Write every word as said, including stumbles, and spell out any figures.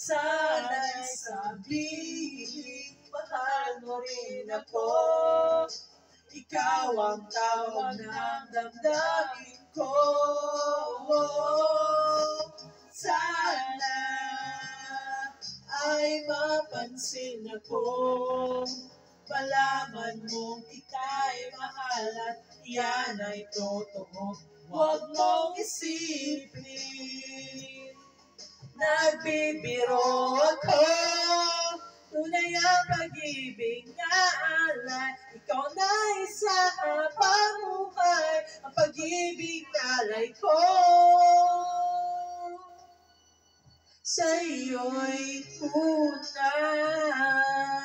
Sana'y sabihin, mahal mo rin ako. Ikaw ang tawag ng damdamin ko. Sana ay mapansin ako, malaman mong ika'y mahal at yan ay totoo. Huwag mong isipin, nagbibiro ako. Tunay ang pag-ibig na alay, ikaw na isa pamuhay, ang pag-ibig na alay ko. Sa'yo'y tunay.